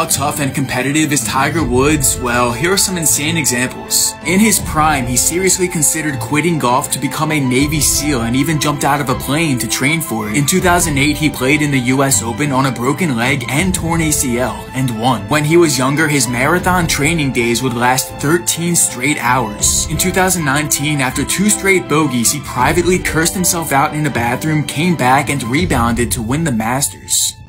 How tough and competitive is Tiger Woods? Well, here are some insane examples. In his prime, he seriously considered quitting golf to become a Navy SEAL and even jumped out of a plane to train for it. In 2008, he played in the US Open on a broken leg and torn ACL, and won. When he was younger, his marathon training days would last 13 straight hours. In 2019, after 2 straight bogeys, he privately cursed himself out in a bathroom, came back, and rebounded to win the Masters.